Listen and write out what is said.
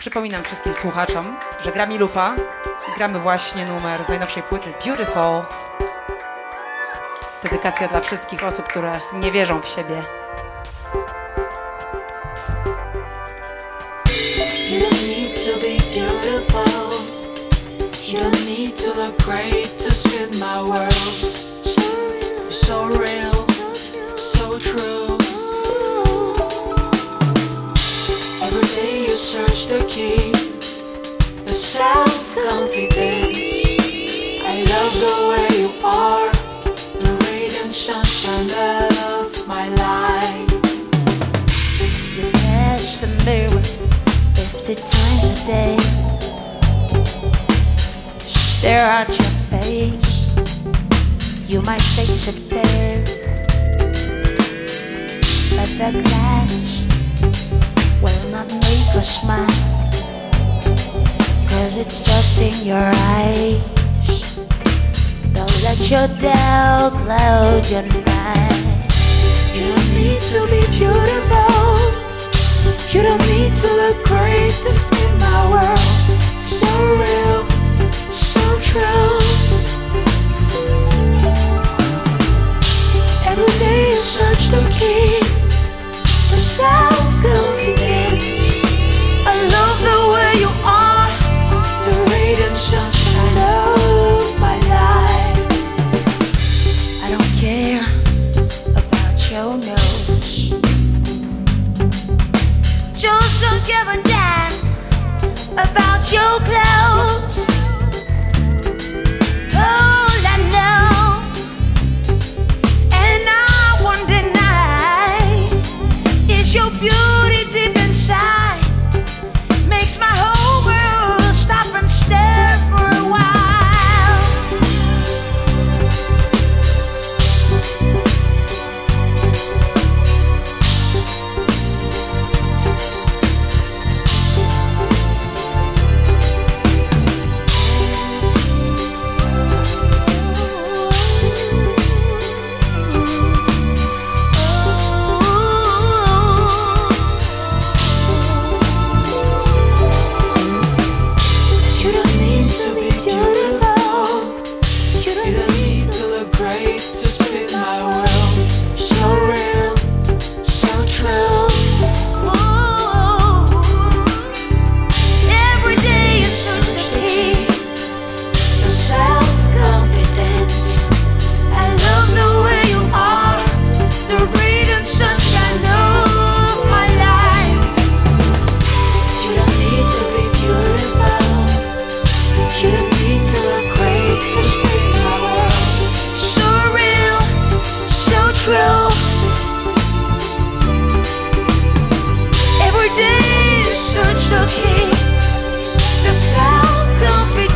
Przypominam wszystkim słuchaczom, że gra mi lupa i gramy właśnie numer z najnowszej płyty Beautiful. Dedykacja dla wszystkich osób, które nie wierzą w siebie. You don't need to be beautiful. You don't need to look great to spin my world. So real, so true. Every day you search the key, the self-confidence. I love the way you are, the radiant sunshine of my life. You pass the mirror 50 times a day. Stare at your face, you might face it bare, but the glass will not make us smile, 'cause it's just in your eyes. Don't let your doubt cloud your mind. You don't need to be beautiful. You don't need to look great to spin my world. So real, so true. Every day you search the key, the self-confidence. I love the way you are, the radiant sunshine of my life. I don't care about your nose, just don't give a damn about your clothes. All I know, and I won't deny, is your beauty deep inside. Makes my whole world stop and stare for a while. You don't need to be beautiful. You don't need to look great to spin my world. So real, so true. Every day you search the key, The self-confidence. I love the way you are, the radiant sunshine of my life. You don't need to be beautiful. You don't need to look great to spin my world. So real, so true. Every day you search the key, the self-confidence.